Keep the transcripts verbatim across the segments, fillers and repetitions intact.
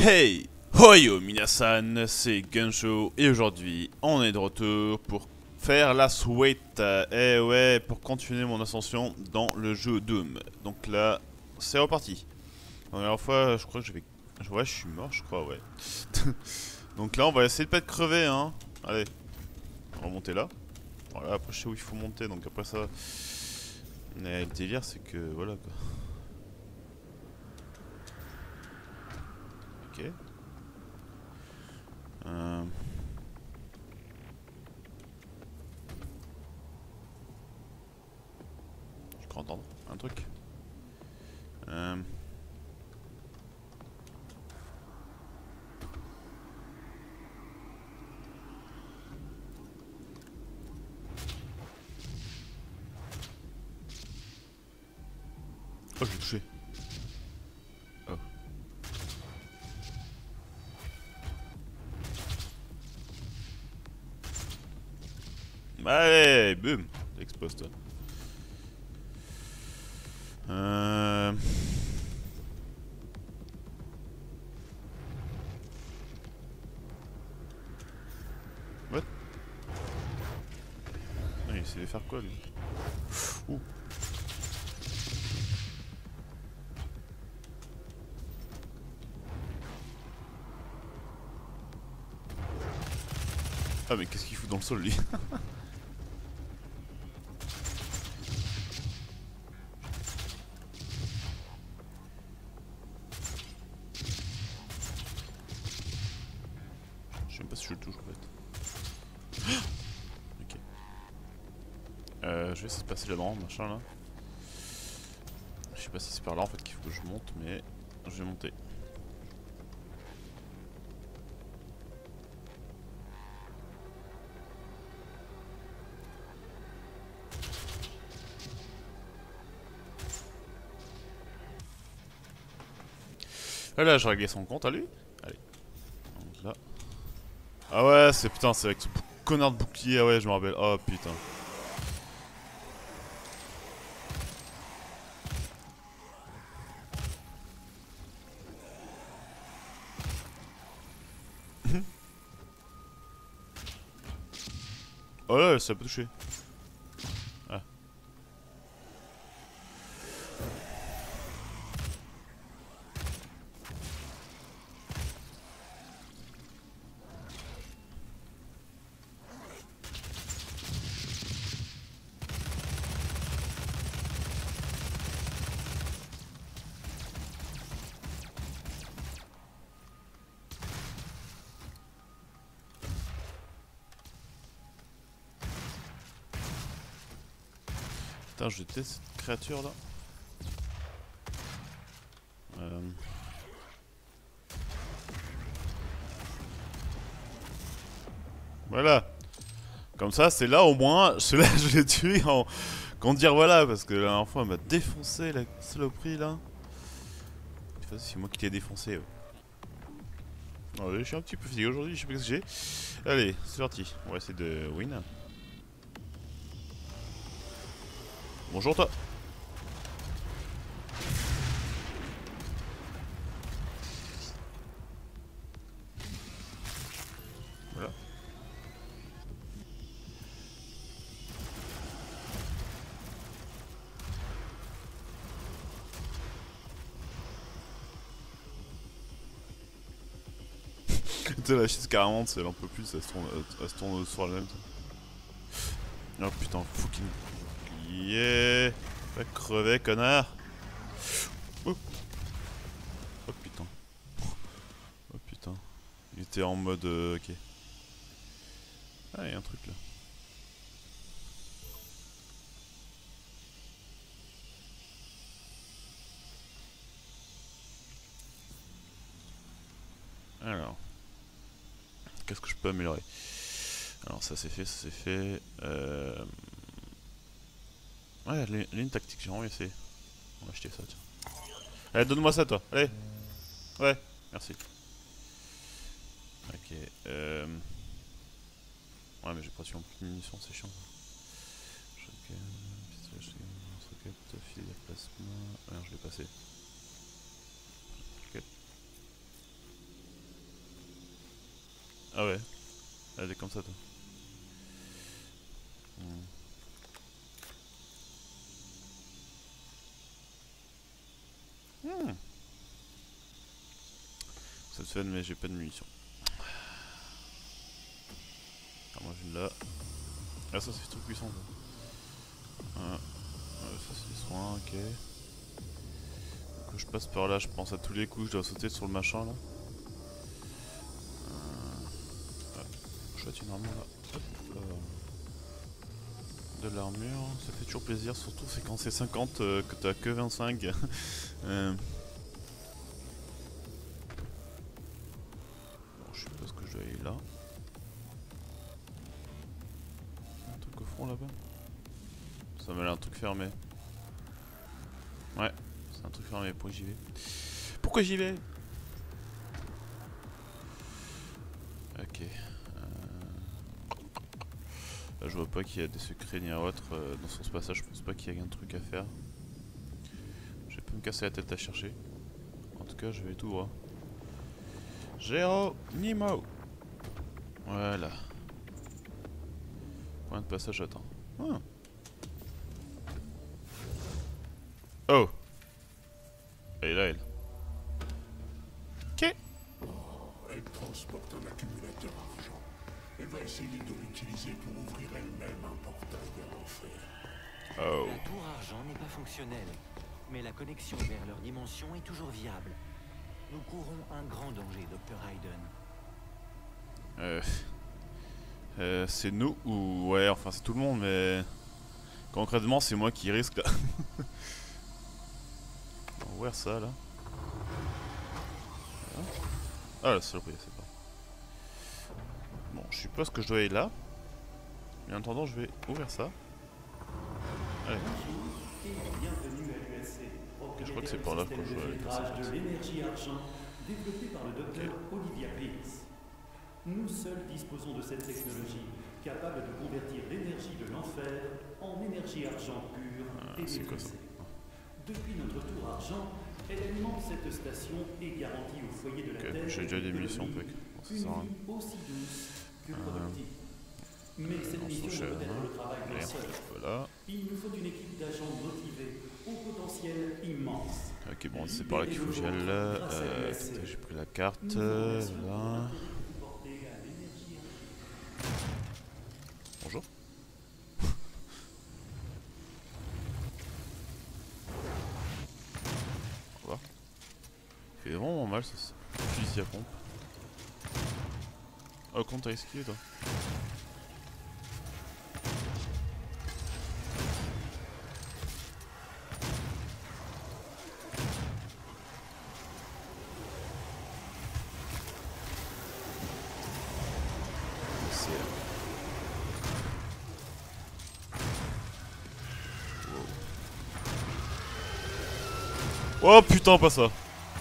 Hey! Hoyo minasan, c'est Gunsho et aujourd'hui on est de retour pour faire la suite. Et ouais, pour continuer mon ascension dans le jeu Doom. Donc là, c'est reparti. La dernière fois, je crois que j'avais... Ouais, je suis mort, je crois, ouais. Donc là, on va essayer de pas être crevé, hein. Allez, on va monter là. Voilà, après je sais où il faut monter, donc après ça... Mais le délire, c'est que... Voilà, quoi. Ok. Euh... Je crois entendre un truc. Euh... Oh, je l'ai touché. Oh. Allez, boum. Explose toi. Euh... What? Ah, il essaie de faire quoi lui? Ouh. Ah mais qu'est-ce qu'il fout dans le sol lui? Je sais même pas si je le touche en fait. Ok. Euh, je vais essayer de passer là-dedans, machin là. Je sais pas si c'est par là en fait qu'il faut que je monte, mais je vais monter. Ah là, j'ai réglé son compte à lui. Allez. Donc là. Ah ouais, c'est putain, c'est avec ce connard de bouclier. Ah ouais, je me rappelle. Oh putain. Oh là, ça peut toucher. Ah. Putain, je déteste cette créature là. Euh... Voilà. Comme ça, c'est là au moins, celui-là je l'ai tué en... Quand dire voilà, parce que la dernière fois elle m'a défoncé la saloperie là. De toute façon, c'est moi qui t'ai défoncé. Ouais. Ouais, je suis un petit peu fatigué aujourd'hui, je sais pas ce que j'ai. Allez, c'est parti, on va essayer de win. Bonjour toi. Voilà. Tu sais, la chaise carrément, elle en peut plus, elle se tourne, elle se tourne sur elle-même. Oh putain, fucking bouclier. Va crever, connard. Oh, oh putain. Oh putain. Il était en mode. Euh, ok. Ah, il y a un truc là. Alors. Qu'est-ce que je peux améliorer? Alors, ça c'est fait, ça c'est fait. Euh... Ouais, ligne tactique, j'ai envie d'essayer. On va acheter ça, tiens. Allez, donne-moi ça, toi. Allez. Ouais, merci. Ok. Euh... Ouais, mais j'ai pas plus de munitions, c'est chiant. Shotgun, pistolet, roquette, filet de plasma. Ah non, je l'ai passé. Roquette. Ah ouais. Elle est comme ça toi. Hmm. Hmm. Ça te fait mais j'ai pas de munitions. Ah moi je viens de là. Ah ça c'est truc puissant ça. Ah. Ouais, ça c'est des soins, ok. Donc je passe par là, je pense à tous les coups, je dois sauter sur le machin là. Euh... Ouais. Chouette une armure là. Hop, euh... de l'armure, ça fait toujours plaisir, surtout c'est quand c'est cinquante euh, que t'as que vingt-cinq. euh... Bon, je sais pas ce que je dois aller là. Un truc au fond là-bas. Ça m'a l'air un truc fermé. Ouais, c'est un truc fermé, pourquoi j'y vais? Pourquoi j'y vais? Ok. Euh... Là, je vois pas qu'il y a des secrets ni à autre euh, dans ce passage, je pense pas qu'il y ait un truc à faire. Je vais pas me casser la tête à chercher. En tout cas, je vais tout voir. Géronimo. Voilà. Point de passage, attends. Ah. Oh. Elle est là, elle. Ok. Oh, elle transporte un accumulateur argent. Elle va essayer de l'utiliser pour ouvrir elle-même un portail de l'enfer. Oh. La tour argent n'est pas fonctionnelle, mais la connexion vers leur dimension est toujours viable. Nous courons un grand danger, docteur Hayden. Euh... Euh, c'est nous ou... Ouais, enfin c'est tout le monde, mais... Concrètement, c'est moi qui risque là. On va ouvrir ça là. Voilà. Ah la saloperie, c'est pas. Bon, je suppose que je dois aller là. Mais en attendant, je vais ouvrir ça. Allez. Okay, je crois que c'est par là que je dois aller. De l'énergie argent développée par le docteur okay. Olivia Bliss. Nous seuls disposons de cette technologie, capable de convertir l'énergie de l'enfer en énergie argent pure ah, et maîtrisée. Depuis notre tour argent, elle alimente cette station et garantit au foyer de la okay, Terre j'ai déjà des munitions, bon, une vie aussi douce que productive. Euh, Mais euh, cette mission doit être hein. le travail d'un seul. Voilà. Il nous faut une équipe d'agents motivés, au potentiel immense. Ok, bon, c'est par là qu'il faut que j'y aille. Euh, j'ai pris la carte. Euh, là. Bonjour. Au revoir. Il fait vraiment mal ce fusil à pompe. Oh, comment t'as esquivé toi? Oh putain, pas ça.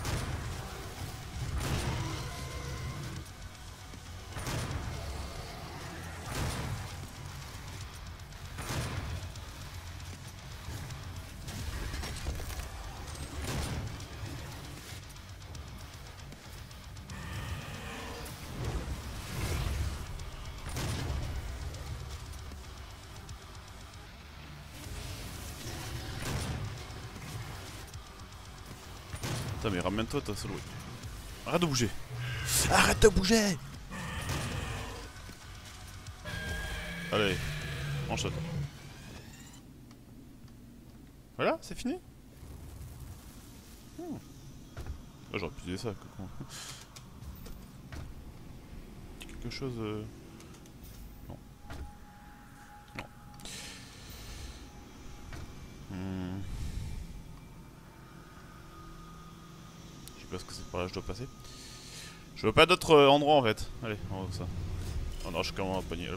Putain mais ramène-toi toi solo. Arrête de bouger. Arrête de bouger. Allez, mange ça. Voilà, c'est fini. hmm. Ah, j'aurais pu dire ça. Quoi. Quelque chose... Euh... Non. Non. Hmm. Parce que c'est par là que je dois passer. Je veux pas d'autres euh, endroits en fait. Allez, on va ça. Oh non, je suis quand même un panier.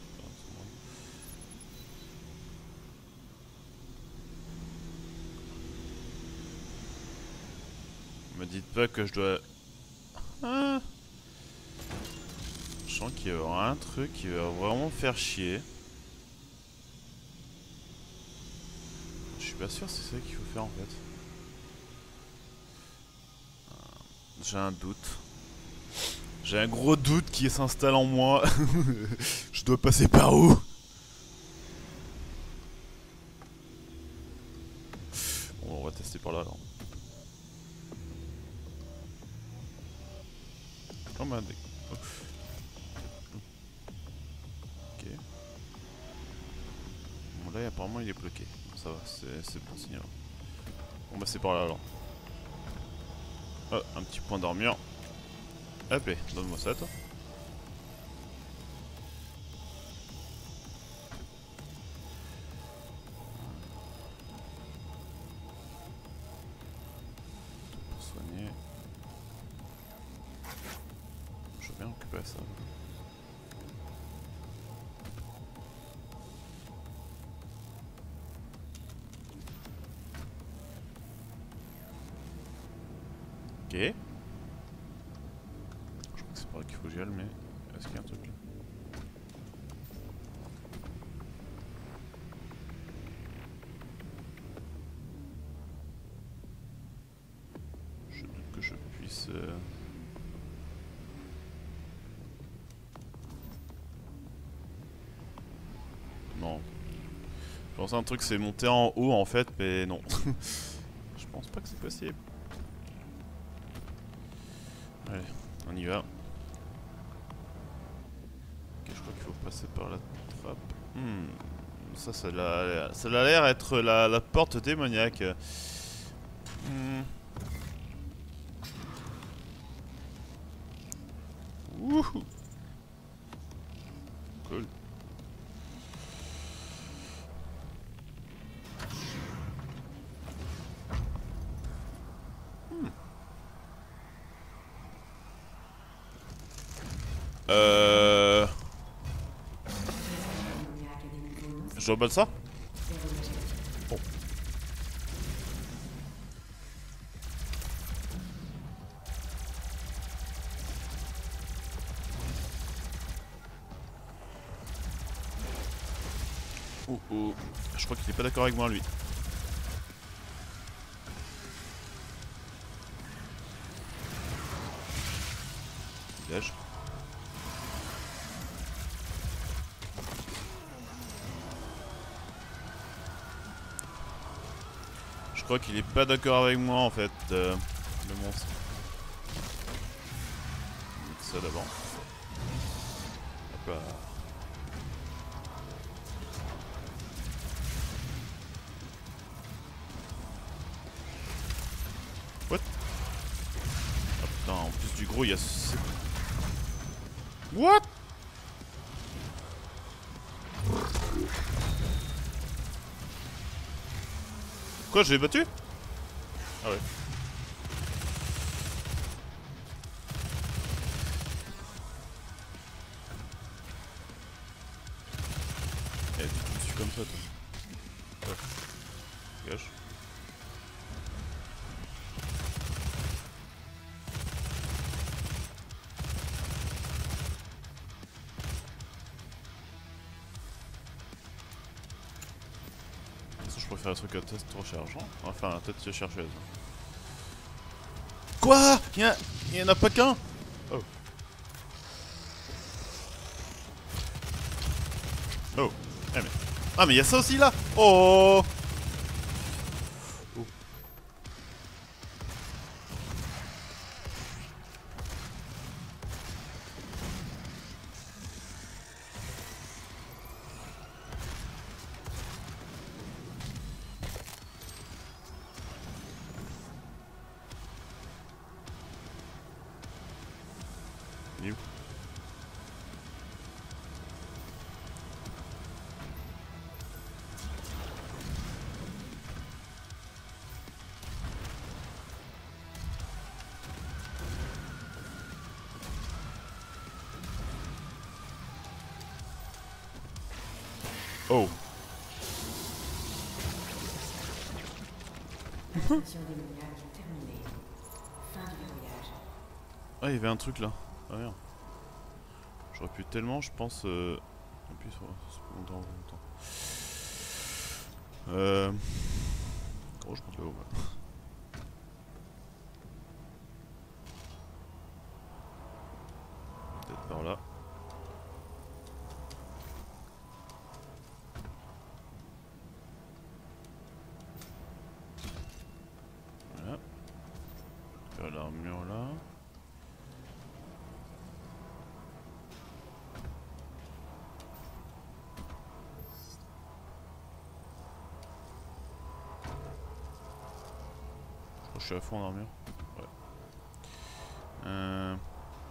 Me dites pas que je dois... Ah. Je sens qu'il y aura un truc qui va vraiment faire chier. Je suis pas sûr si c'est ça qu'il faut faire en fait. J'ai un doute. J'ai un gros doute qui s'installe en moi. Je dois passer par où? Bon, on va tester par là alors. Oh merde. Ok. Bon là apparemment il est bloqué. Ça va, c'est bon signal. Bon bah c'est par là alors. Oh, un petit point d'armure. Hop, donne-moi ça toi. Pour soigner. Je veux bien récupérer ça. Ok. Je crois que c'est par là qu'il faut que j'y aille, mais est-ce qu'il y a un truc là? Je doute que je puisse... Euh... Non. Je pensais à un truc, c'est monter en haut en fait, mais non. Je pense pas que c'est possible. Allez, on y va. Ok, je crois qu'il faut passer par la trappe. Hmm, ça, ça a, ça a l'air être la, la porte démoniaque. Hmm. Wouhou. Cool. Hmm. Euh... Je dois battre ça? Bon. Oh oh. Je crois qu'il est pas d'accord avec moi lui. Dégage. Je crois qu'il est pas d'accord avec moi en fait, euh, le monstre. Donc ça d'abord. Hop là. What? Ah putain, en plus du gros, il y a ce... What? Quoi, je l'ai battu? Ah ouais. Eh, tu me suis comme ça, toi. Ouais. Gâche. Je préfère un truc à test rechargeant. Enfin, tête chercheuse. Quoi? Il y en a pas qu'un? Oh. Oh. Eh mais... Ah mais il y a ça aussi là. Oh. Oh. Il est où? Oh. L'inscription démoniaque est terminée. Fin du verrouillage. Ah, il y avait un truc là. Ah merde. J'aurais pu tellement, je pense. Euh... Appuyer sur. Longtemps, longtemps. Euh. Oh, je pense là-haut. Ouais. récupérer l'armure là. Je crois que je suis à fond en armure. Ouais. Euh...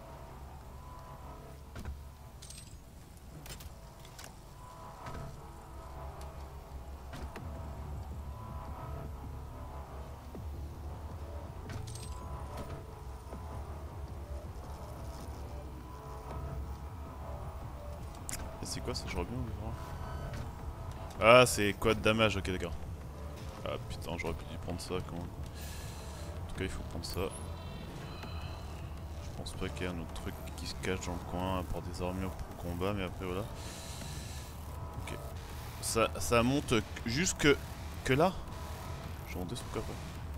C'est quoi ça? Je reviens ou pas? Ah, c'est quoi de damage? Ok, d'accord. Ah putain, j'aurais pu prendre ça. Comment... En tout cas, il faut prendre ça. Je pense pas qu'il y ait un autre truc qui se cache dans le coin à part des armures pour le combat, mais après voilà. Ok. Ça, ça monte jusque que là. Je vais monter sur quoi après?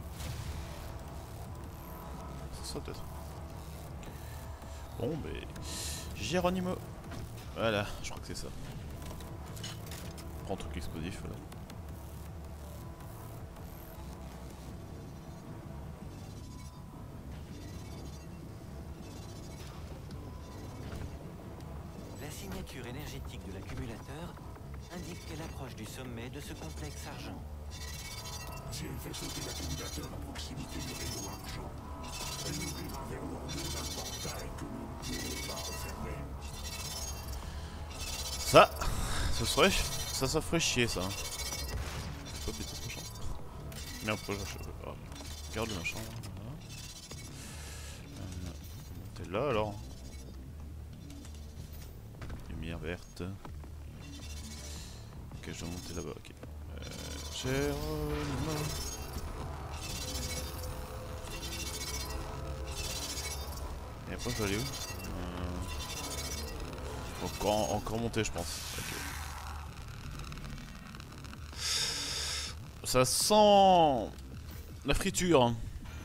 C'est ça peut-être. Bon, mais. Géronimo. Voilà, je crois que c'est ça. Prends un truc explosif là. La signature énergétique de l'accumulateur indique qu'elle approche du sommet de ce complexe argent. Si elle fait sauter l'accumulateur à proximité du réseau argent, elle ouvrira vers l'ordre d'un portail que nous ne pourrons pas refermer. Ça, ce serait, ça, ça ferait chier ça. C'est pas bêtise ce machin. Merde, pourquoi je ah, regarde le machin. Voilà. T'es là alors. Lumière verte. Ok, je dois monter là-bas. Ok. Euh, Géronimo. Et après, je vais aller où? euh... Encore, encore monter, je pense. Okay. Ça sent la friture.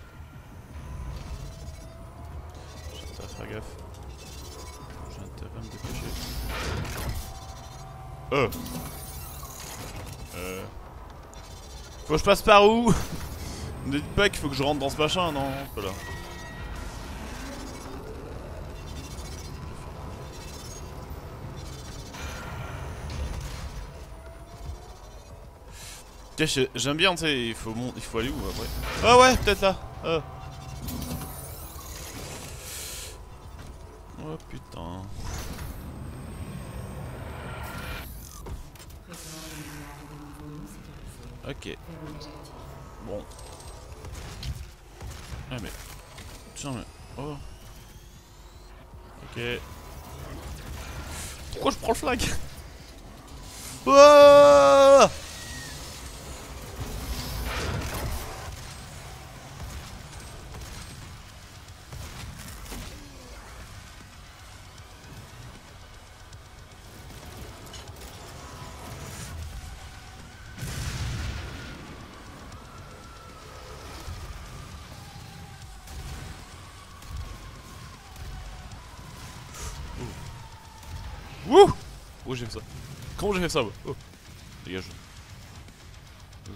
J'ai intérêt à faire gaffe. J'ai intérêt à me dépêcher. Euh. Euh. Faut que je passe par où? Ne dites pas qu'il faut que je rentre dans ce machin, non, pas là. J'aime bien, tu sais, il faut, mon... il faut aller où après? Ah ouais, peut-être là. Ah. Oh putain. Ok. Bon. Ah mais... Tiens mais... Oh. Ok. Pourquoi je prends le flag? Oh. Wouh! Oh, j'ai fait ça. Comment j'ai fait ça, moi? Oh. Dégage. Oh.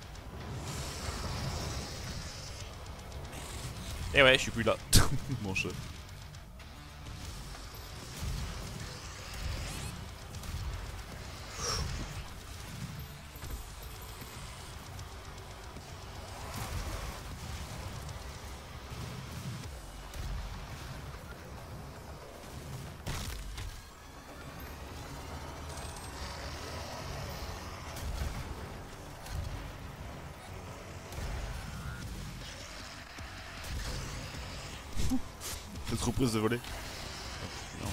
Eh ouais, je suis plus là. Mon chat. Cette reprise de voler. Non.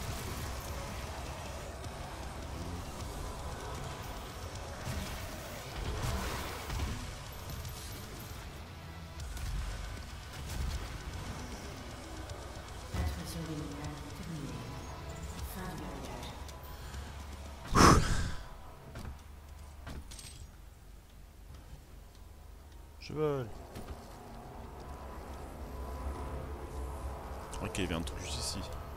Intrusion des minerais terminée. Fin du voyage. Je vole. Ok, il y a un truc juste ici.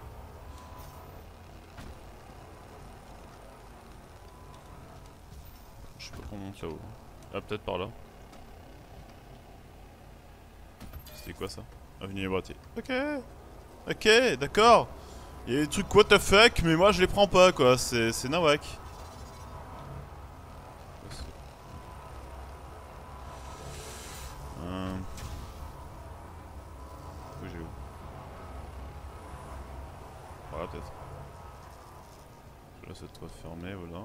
Je sais pas comment on monte là-haut. Ah, peut-être par là. C'est quoi ça? Avenue Libretier. Ok. Ok, d'accord. Il y a des trucs what the fuck, mais moi je les prends pas quoi. C'est c'est nawak. Euh... Oui, j'ai où? Voilà, peut-être. Là, c'est toi fermé, voilà.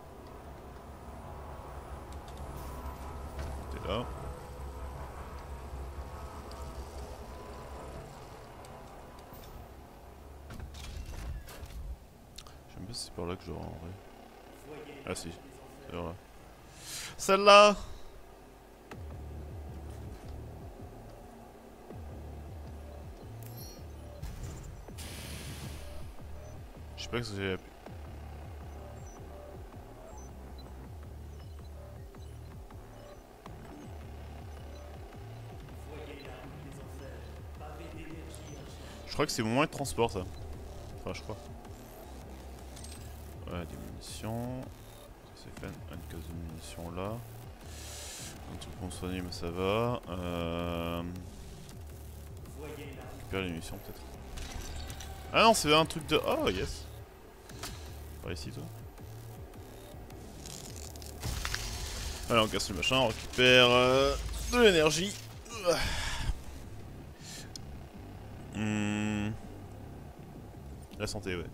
T'es là. Je sais même pas si c'est par là que je rentre en vrai. Ah si, c'est par là. Celle-là! Je sais pas ce que j'ai appuyé. Je crois que c'est mon moyen de transport ça. Enfin je crois. Ouais, des munitions. C'est fait une case de munitions là. Un truc pour soigner mais ça va. Euh... Récupérer les munitions peut-être. Ah non c'est un truc de... Oh yes. Par ici toi. Allez on casse le machin, on récupère euh, de l'énergie. Mmh. La santé ouais.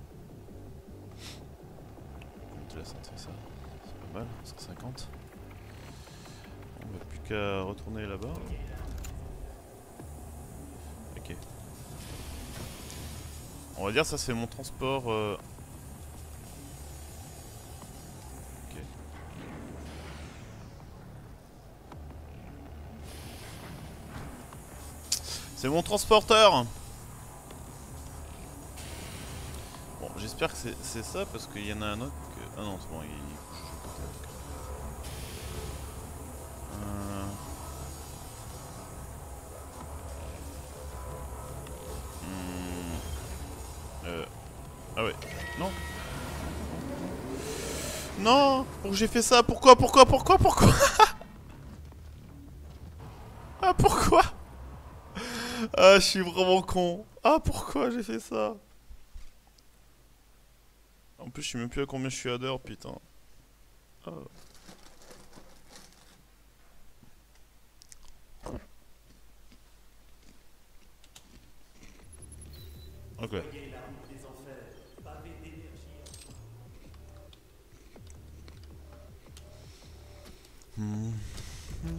Compte la santé ça. C'est pas mal, cent cinquante. On n'a plus qu'à retourner là-bas. Ok. On va dire ça c'est mon transport... Euh... C'est mon transporteur. Bon, j'espère que c'est ça parce qu'il y en a un autre que... Ah non, c'est bon, il est couché de côté. Euh... Hmm... Euh... Ah ouais. Non. Non. Pourquoi j'ai fait ça? Pourquoi? Pourquoi? Pourquoi? Pourquoi? Ah pourquoi? Ah, je suis vraiment con. Ah, pourquoi j'ai fait ça? En plus, je sais même plus à combien je suis à d'heure, putain. Ah. Ok. Hmm. Hmm.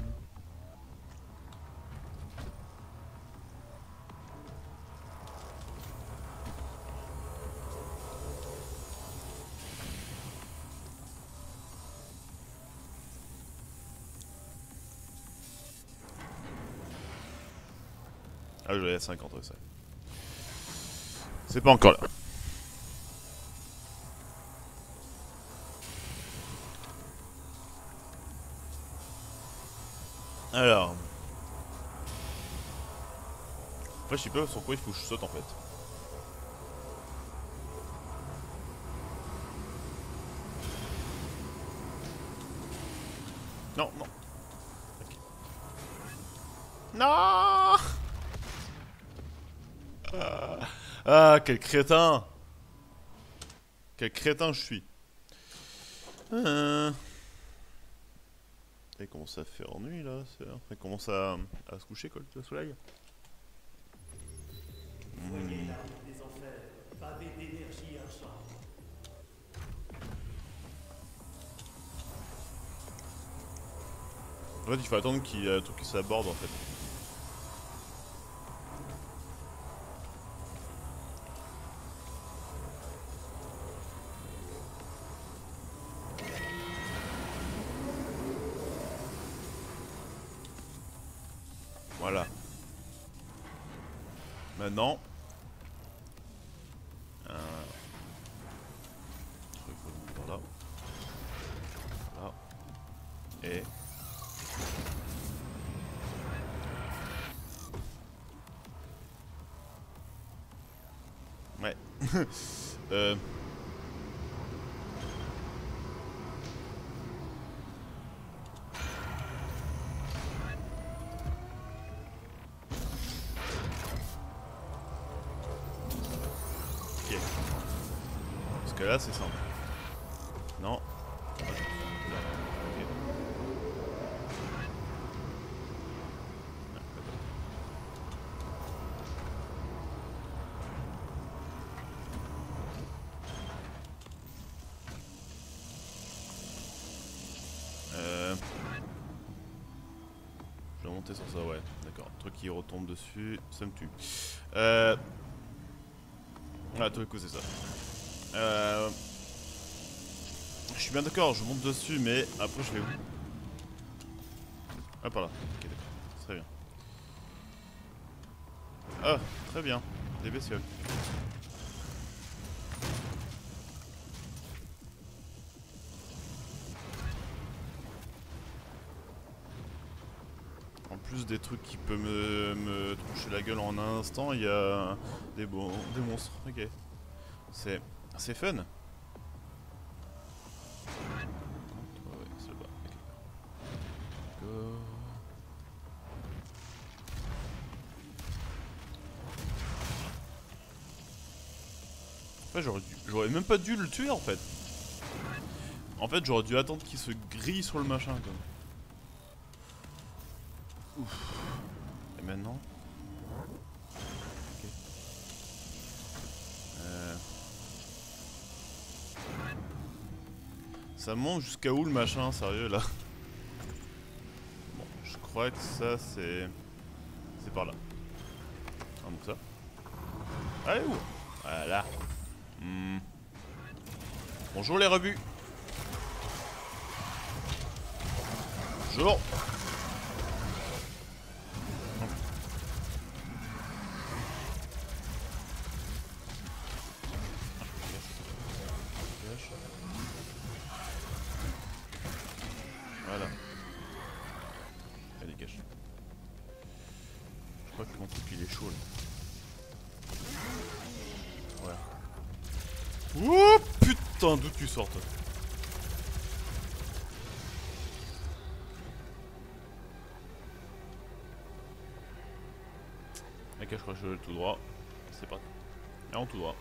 Ah, je vais à cinquante, ouais, ça. C'est pas encore là. Alors. Après, je sais pas sur quoi il faut que je saute en fait. Non, non. Okay. Non. Ah, ah, quel crétin. Quel crétin je suis. Euh... Il commence à faire nuit là, il commence à, à se coucher quoi, le soleil. Mmh. En fait il faut attendre qu'il y ait un truc qui s'aborde en fait. Voilà. Maintenant. Un truc par là. Là. Et. Ouais. euh. que là c'est simple. Non. Ok. Euh... Je vais monter sur ça, ouais. D'accord. Un truc qui retombe dessus, ça me tue. Euh... Ah, tout coup c'est ça. Euh... Je suis bien d'accord, je monte dessus, mais après je vais où? Ah, par là. Ok, d'accord. Très bien. Ah, très bien. Des bestioles. En plus des trucs qui peuvent me, me trancher la gueule en un instant, il y a des, bon, des monstres. Ok. C'est c'est fun. Ouais, c'est là-bas. Ok. D'accord. En fait, j'aurais dû- j'aurais même pas dû le tuer en fait. En fait, j'aurais dû attendre qu'il se grille sur le machin quoi. Ouf. Et maintenant? Ok. Euh... Ça monte jusqu'à où le machin, sérieux là? Bon, je crois que ça c'est... C'est par là. Ah, donc ça. Allez où? Voilà. Hmm. Bonjour les rebuts. Bonjour. Voilà. Allez, dégage. Je crois que mon truc il est chaud là. Ouais. Oh putain, d'où tu sors toi? Ok, je crois que je vais tout droit. C'est pas. Et en tout droit.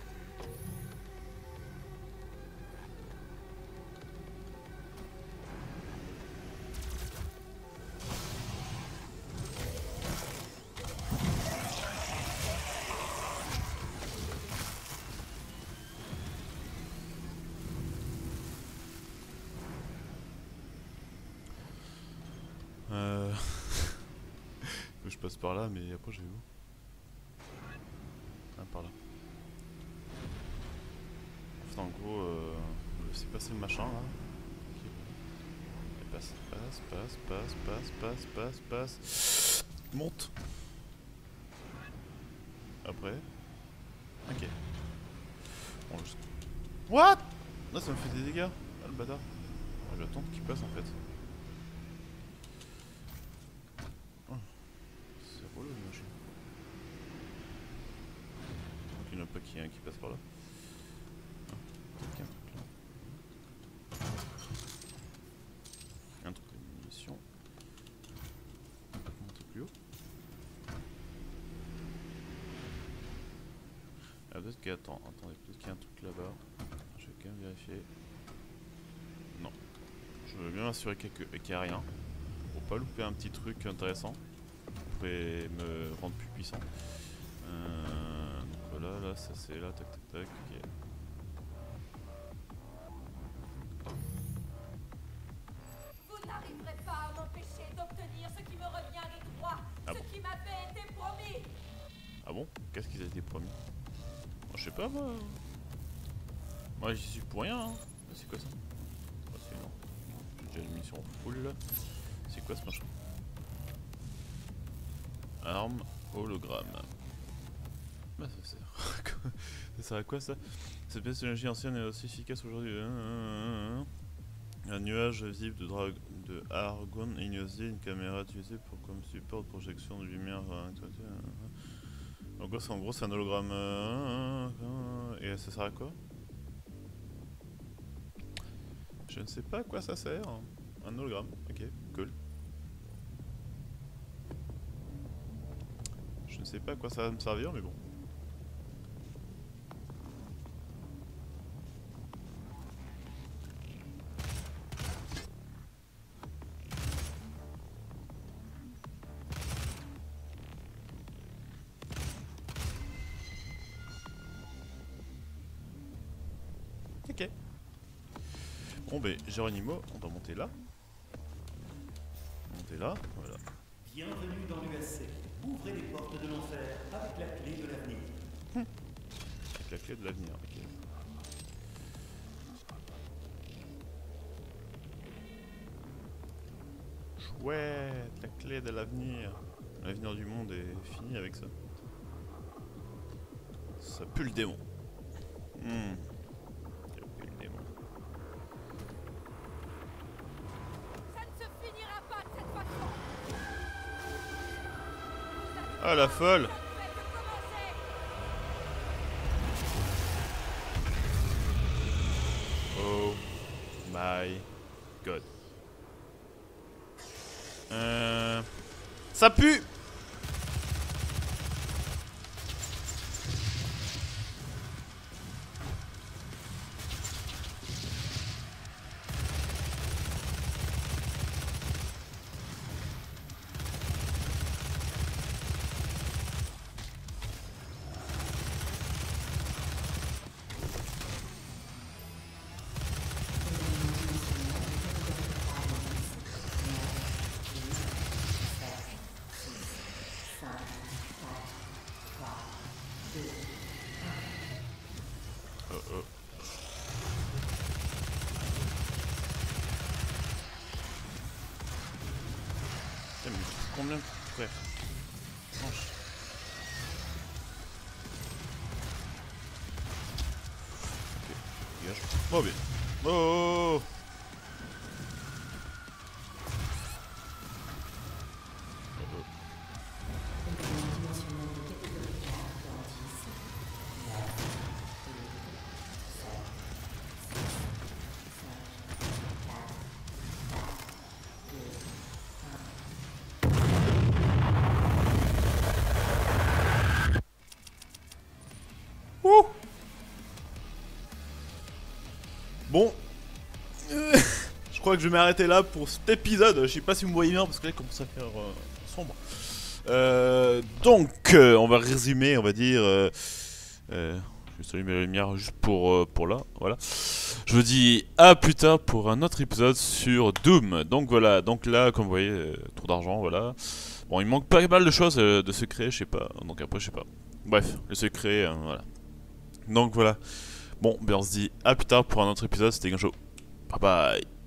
Euh... Faut que je passe par là, mais après j'ai où? Ah, par là. Enfin, en gros, euh... c'est passé le machin là. Okay. Et passe, passe, passe, passe, passe, passe, passe, passe. Monte. Après. Ok. Bon, je... What? Là, ça me fait des dégâts. Ah, le bâtard. Je vais attendre qu'il passe en fait. Oh. C'est relou le machin. Donc il n'y en a pas qui, qui passe par là. Ah, il y a un truc là. Il y a un truc de munitions. On peut monter plus haut. Ah, peut-être qu'il y a... Attends, attendez, peut-être qu'il y a un truc là-bas. Je vais quand même vérifier. Non. Je veux bien m'assurer qu'il n'y a rien. Pour pas louper un petit truc intéressant. Qui pourrait me rendre plus puissant. Euh, donc voilà, là, ça c'est là, tac tac tac. Okay. Vous n'arriverez pas à m'empêcher d'obtenir ce qui me revient de droit, Ah ce bon. qui m'avait été promis. Ah bon? Qu'est-ce qu'ils a été promis? Moi, je sais pas moi. Moi j'y suis pour rien hein. C'est quoi ça? Oh, c'est non. J'ai déjà une mission full là. C'est quoi ce machin? Arme hologramme. Bah ça sert. Ça sert à quoi ça? Cette technologie ancienne est aussi efficace aujourd'hui. Un nuage visible de, dra de argon ignosé, une caméra utilisée pour comme support de projection de lumière. En gros, c'est en gros c'est un hologramme. Et ça sert à quoi? Je ne sais pas à quoi ça sert. Un hologramme. Ok, cool. Je ne sais pas à quoi ça va me servir, mais bon. Bon ben Geronimo, on doit monter là. Monter là, voilà. Bienvenue dans l'U S C. Ouvrez les portes de l'enfer avec la clé de l'avenir. Avec la clé de l'avenir, ok. Chouette, la clé de l'avenir. L'avenir du monde est fini avec ça. Ça pue le démon. Hmm. Ça pue le démon. Ça ne se finira pas de cette façon. Ah la folle! Ça ne fait que commencer. Oh my god. Euh... Ça pue! Oh oh. Putain, mais combien de frères? Franche. Ok, dégage. Oh bien. Oh, oh, oh. Ouh. Bon, Euh, je crois que je vais m'arrêter là pour cet épisode. Je sais pas si vous me voyez bien parce que là il commence à faire euh, sombre. Euh, donc, euh, on va résumer, on va dire. Euh, euh, je vais allumer la lumière juste pour, euh, pour là. Voilà. Je vous dis à plus tard pour un autre épisode sur Doom. Donc voilà, donc là, comme vous voyez, euh, tour d'argent, voilà. Bon, il manque pas mal de choses, euh, de secrets, je sais pas. Donc après, je sais pas. Bref, le secret, euh, voilà. Donc voilà. Bon, ben on se dit à plus tard pour un autre épisode. C'était Gancho. Bye bye.